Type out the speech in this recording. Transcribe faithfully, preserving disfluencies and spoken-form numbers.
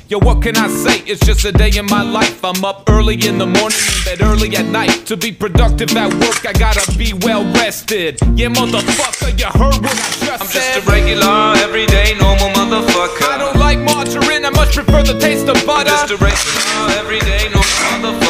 Yo, what can I say? It's just a day in my life. I'm up early in the morning, in bed early at night. To be productive at work, I gotta be well rested. Yeah, motherfucker, you heard what I just I'm said. just a regular, everyday, normal motherfucker. I don't like margarine, I much prefer the taste of butter. I'm just a regular, everyday, normal motherfucker.